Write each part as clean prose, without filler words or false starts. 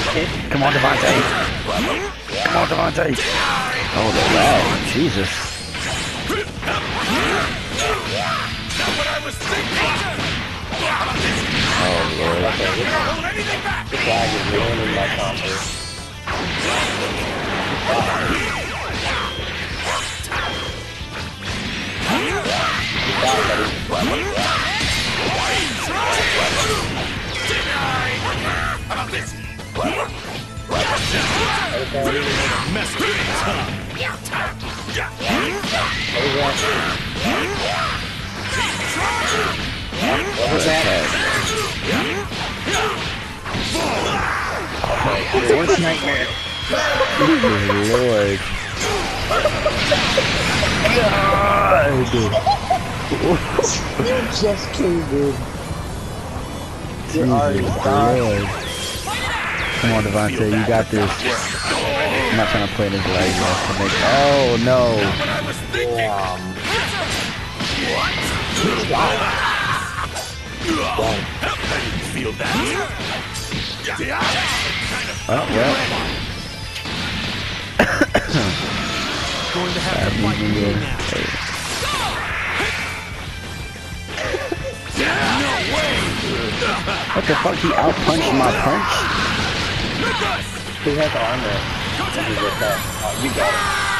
Come on, Devontae. Come on, Devontae. Oh, the lag. Jesus. Oh, Lord. This lag is ruining my combo. Worst nightmare. Good Lord. God. You just killed, dude. You're already done. Come on, Devontae, you got this. I'm not trying to play this lag. Oh no. Feel that? Oh well. Going to have to fight me now. No way! What the fuck? He outpunched my punch? He has armor. You got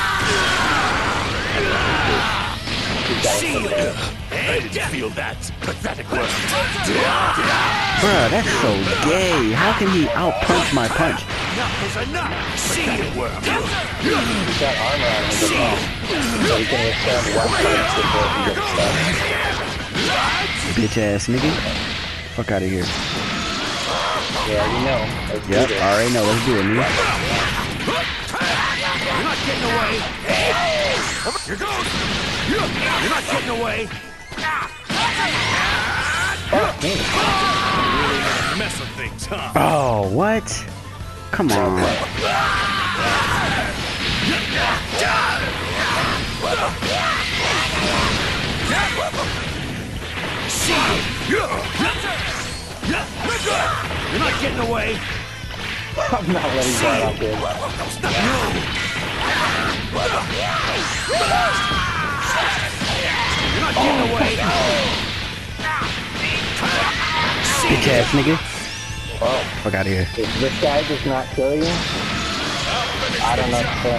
it. I didn't feel that pathetic work. Bruh, that's so gay. How can he outpunch my punch? Enough is enough. See it work. He's got armor on him as well. So he can withstand one punch before he gets stuck. Bitch ass nigga. Fuck out of here. You already know. Let's Yep, I already know. Let's do it, nigga. You're not getting away. Here goes. You're not getting away. Messing things, huh? Oh, what? Come on. You're not getting away. I'm not letting that out there. You're not getting away. Bitch ass nigga. Oh. Fuck out of here. If this guy does not kill you, I don't know what to say.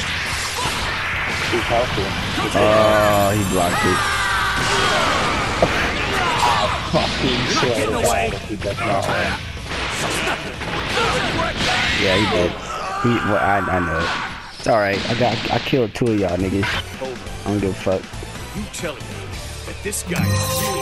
He's healthy. Oh, he blocked it. Fucking swear to God if he does not win. Yeah, he did. Well, I know it. It's alright. I killed 2 of y'all niggas. I don't give a fuck. You telling me that this guy is